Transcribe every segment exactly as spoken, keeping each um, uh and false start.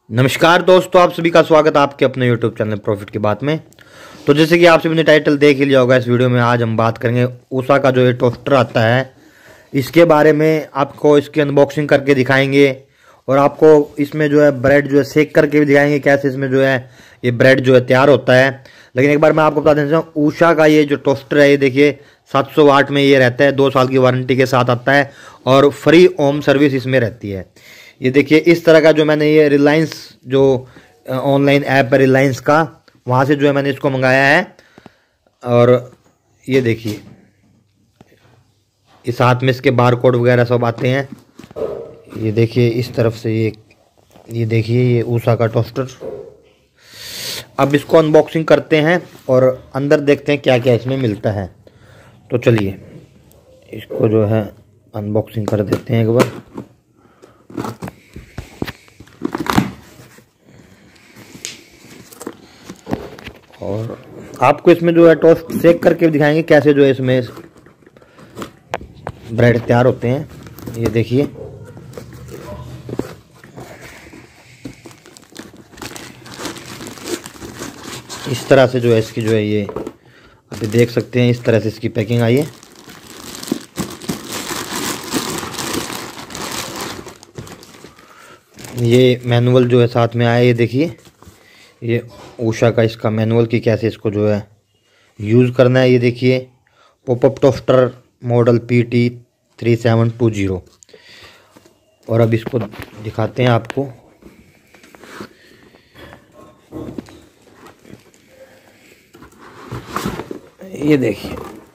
नमस्कार दोस्तों, आप सभी का स्वागत है आपके अपने यूट्यूब चैनल प्रॉफिट की बात में। तो जैसे कि आप सभी ने टाइटल देख ही लिया होगा, इस वीडियो में आज हम बात करेंगे उषा का जो ये टोस्टर आता है इसके बारे में। आपको इसकी अनबॉक्सिंग करके दिखाएंगे और आपको इसमें जो है ब्रेड जो है सेक करके भी दिखाएंगे कैसे इसमें जो है ये ब्रेड जो है तैयार होता है। लेकिन एक बार मैं आपको बता देना चाहूँ, उषा का ये जो टोस्टर है ये देखिए सात सौ वाट में ये रहता है, दो साल की वारंटी के साथ आता है और फ्री होम सर्विस इसमें रहती है। ये देखिए इस तरह का जो मैंने ये रिलायंस जो ऑनलाइन ऐप है रिलायंस का, वहाँ से जो है मैंने इसको मंगाया है। और ये देखिए इस हाथ में इसके बार कोड वगैरह सब आते हैं। ये देखिए इस तरफ से ये ये देखिए ये उषा का टोस्टर। अब इसको अनबॉक्सिंग करते हैं और अंदर देखते हैं क्या क्या इसमें मिलता है। तो चलिए इसको जो है अनबॉक्सिंग कर देते हैं एक बार। और आपको इसमें जो है टोस्ट सेक करके दिखाएंगे कैसे जो है इसमें ब्रेड तैयार होते हैं। ये देखिए इस तरह से जो है इसकी जो है ये आप देख सकते हैं, इस तरह से इसकी पैकिंग आई है। ये मैनुअल जो है साथ में आया, ये देखिए ये उषा का इसका मैनुअल की कैसे इसको जो है यूज़ करना है। ये देखिए pop up toaster model P T three seven two zero. और अब इसको दिखाते हैं आपको। ये देखिए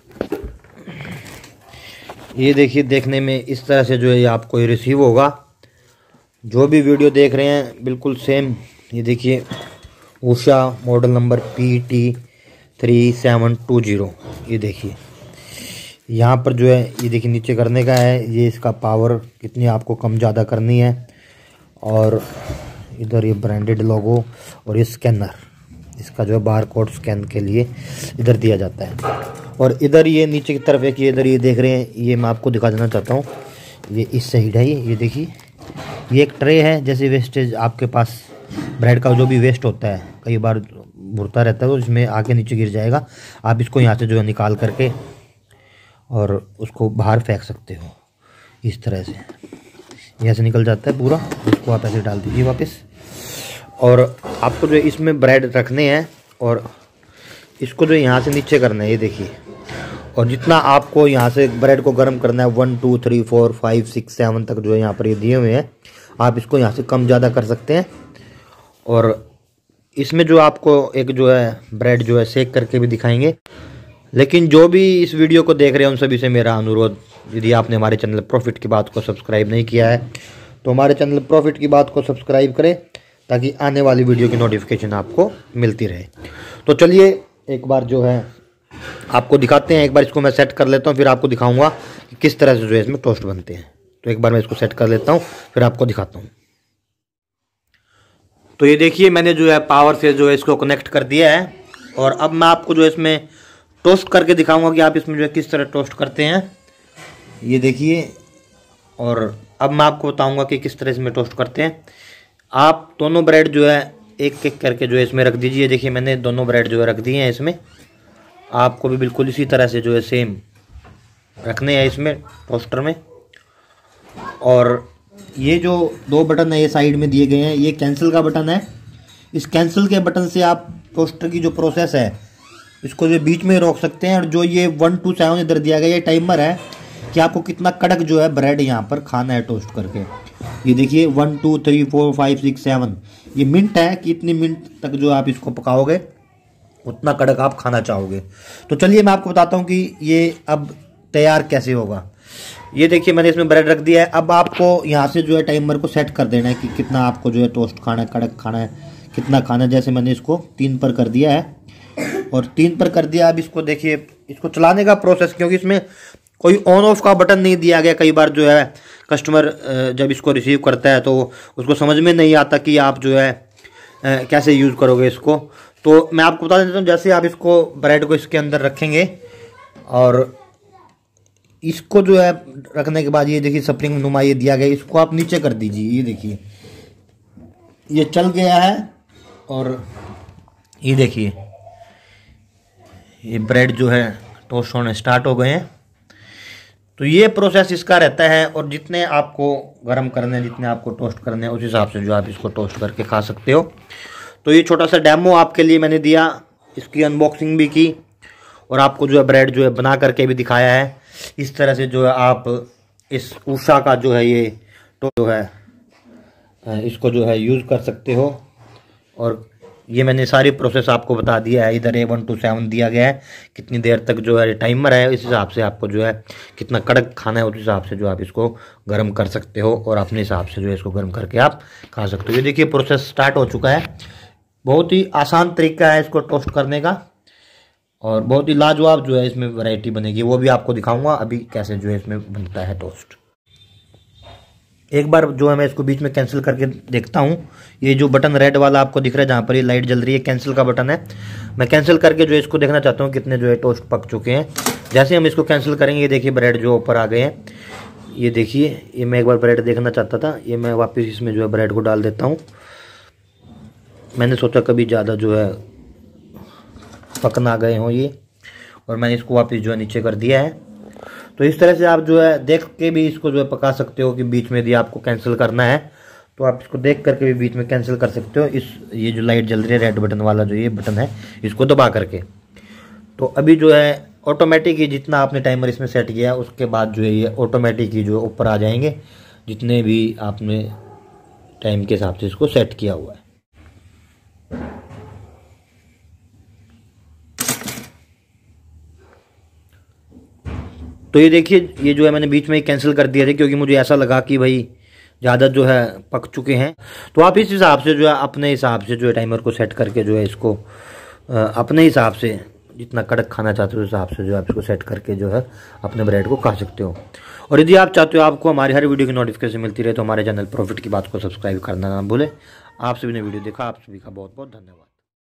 ये देखिए देखने में इस तरह से जो है ये आपको ये रिसीव होगा। जो भी वीडियो देख रहे हैं बिल्कुल सेम। ये देखिए Usha model number P T three seven two zero. ये देखिए यहाँ पर जो है ये देखिए नीचे करने का है, ये इसका पावर कितनी आपको कम ज़्यादा करनी है। और इधर ये ब्रांडेड लोगो और ये स्कैनर, इसका जो है बार कोड स्कैन के लिए इधर दिया जाता है। और इधर ये नीचे की तरफ है कि इधर ये देख रहे हैं, ये मैं आपको दिखा देना चाहता हूँ। ये इस साइड है, ये ये देखिए ये एक ट्रे है। जैसे वेस्टेज आपके पास ब्रेड का जो भी वेस्ट होता है कई बार भुरता रहता है तो इसमें आके नीचे गिर जाएगा। आप इसको यहाँ से जो है निकाल करके और उसको बाहर फेंक सकते हो। इस तरह से यहाँ से निकल जाता है पूरा, उसको आप ऐसे डाल दीजिए वापस। और आपको जो इसमें ब्रेड रखने हैं और इसको जो यहाँ से नीचे करना है, ये देखिए। और जितना आपको यहाँ से ब्रेड को गर्म करना है one two three four five six seven तक जो है यहाँ पर ये दिए हुए हैं, आप इसको यहाँ से कम ज़्यादा कर सकते हैं। और इसमें जो आपको एक जो है ब्रेड जो है सेक करके भी दिखाएंगे। लेकिन जो भी इस वीडियो को देख रहे हैं उन सभी से मेरा अनुरोध, यदि आपने हमारे चैनल प्रॉफिट की बात को सब्सक्राइब नहीं किया है तो हमारे चैनल प्रॉफिट की बात को सब्सक्राइब करें ताकि आने वाली वीडियो की नोटिफिकेशन आपको मिलती रहे। तो चलिए एक बार जो है आपको दिखाते हैं। एक बार इसको मैं सेट कर लेता हूँ, फिर आपको दिखाऊंगा कि किस तरह से जो है इसमें टोस्ट बनते हैं। तो एक बार मैं इसको सेट कर लेता हूँ, फिर आपको दिखाता हूँ। तो ये देखिए मैंने जो है पावर से जो है इसको कनेक्ट कर दिया है। और अब मैं आपको जो है इसमें टोस्ट करके दिखाऊंगा कि आप इसमें जो है किस तरह टोस्ट करते हैं। ये देखिए, और अब मैं आपको बताऊंगा कि किस तरह इसमें टोस्ट करते हैं। आप दोनों ब्रेड जो है एक एक करके जो है इसमें रख दीजिए। देखिए मैंने दोनों ब्रेड जो है रख दिए हैं इसमें। आपको भी बिल्कुल इसी तरह से जो है सेम रखने हैं इसमें टोस्टर में। और ये जो दो बटन है ये साइड में दिए गए हैं, ये कैंसिल का बटन है। इस कैंसिल के बटन से आप टोस्टर की जो प्रोसेस है इसको जो बीच में रोक सकते हैं। और जो ये वन टू सेवन इधर दिया गया ये टाइमर है कि आपको कितना कड़क जो है ब्रेड यहाँ पर खाना है टोस्ट करके। ये देखिए one two three four five six seven, ये मिनट है कि इतने मिनट तक जो आप इसको पकाओगे उतना कड़क आप खाना चाहोगे। तो चलिए मैं आपको बताता हूँ कि ये अब तैयार कैसे होगा। ये देखिए मैंने इसमें ब्रेड रख दिया है। अब आपको यहाँ से जो है टाइमर को सेट कर देना है कि कितना आपको जो है टोस्ट खाना है, कड़क खाना है, कितना खाना है। जैसे मैंने इसको तीन पर कर दिया है और तीन पर कर दिया। अब इसको देखिए इसको चलाने का प्रोसेस, क्योंकि इसमें कोई ऑन ऑफ का बटन नहीं दिया गया। कई बार जो है कस्टमर जब इसको रिसीव करता है तो उसको समझ में नहीं आता कि आप जो है कैसे यूज़ करोगे इसको। तो मैं आपको बता देता हूँ, जैसे आप इसको ब्रेड को इसके अंदर रखेंगे और इसको जो है रखने के बाद ये देखिए स्प्रिंग नुमा ये दिया गया, इसको आप नीचे कर दीजिए। ये देखिए ये चल गया है और ये देखिए ये ब्रेड जो है टोस्ट होने स्टार्ट हो गए हैं। तो ये प्रोसेस इसका रहता है, और जितने आपको गर्म करने जितने आपको टोस्ट करने उस हिसाब से जो आप इसको टोस्ट करके खा सकते हो। तो ये छोटा सा डेमो आपके लिए मैंने दिया, इसकी अनबॉक्सिंग भी की और आपको जो है ब्रेड जो है बना करके भी दिखाया है। इस तरह से जो है आप इस उषा का जो है ये तो जो है इसको जो है यूज़ कर सकते हो। और ये मैंने सारी प्रोसेस आपको बता दिया है। इधर ए वन टू सेवन दिया गया है, कितनी देर तक जो है टाइमर है, इस हिसाब से आपको जो है कितना कड़क खाना है उस हिसाब से जो आप इसको गर्म कर सकते हो और अपने हिसाब से जो है इसको गर्म करके आप खा सकते हो। ये देखिए प्रोसेस स्टार्ट हो चुका है। बहुत ही आसान तरीका है इसको टोस्ट करने का और बहुत ही लाजवाब जो है इसमें वैरायटी बनेगी, वो भी आपको दिखाऊंगा अभी कैसे जो है इसमें बनता है टोस्ट। एक बार जो है मैं इसको बीच में कैंसिल करके देखता हूँ। ये जो बटन रेड वाला आपको दिख रहा है जहाँ पर ये लाइट जल रही है, कैंसिल का बटन है। मैं कैंसिल करके जो है इसको देखना चाहता हूँ कितने जो है टोस्ट पक चुके हैं। जैसे हम इसको कैंसिल करेंगे ये देखिए ब्रेड जो ऊपर आ गए हैं। ये देखिए ये मैं एक बार ब्रेड देखना चाहता था, ये मैं वापस इसमें जो है ब्रेड को डाल देता हूँ। मैंने सोचा कभी ज़्यादा जो है पक ना गए हों ये, और मैंने इसको वापस जो है नीचे कर दिया है। तो इस तरह से आप जो है देख के भी इसको जो है पका सकते हो कि बीच में यदि आपको कैंसिल करना है तो आप इसको देख करके भी बीच में कैंसिल कर सकते हो। इस ये जो लाइट जल रही है रेड बटन वाला जो ये बटन है इसको दबा करके। तो अभी जो है ऑटोमेटिक ही जितना आपने टाइमर इसमें सेट किया है उसके बाद जो है ये ऑटोमेटिक ही जो ऊपर आ जाएंगे जितने भी आपने टाइम के हिसाब से इसको सेट किया हुआ है। तो ये देखिए ये जो है मैंने बीच में ही कैंसिल कर दिया था क्योंकि मुझे ऐसा लगा कि भाई ज़्यादा जो है पक चुके हैं। तो आप इस हिसाब से जो है अपने हिसाब से जो है टाइमर को सेट करके जो है इसको अपने हिसाब से जितना कड़क खाना चाहते हो उस हिसाब से जो आप इसको सेट करके जो है अपने ब्रेड को खा सकते हो। और यदि आप चाहते हो आपको हमारी हर वीडियो की नोटिफिकेशन मिलती रहे तो हमारे चैनल प्रॉफिट की बात को सब्सक्राइब करना ना भूलें। आप सभी ने वीडियो देखा, आप सभी का बहुत बहुत धन्यवाद।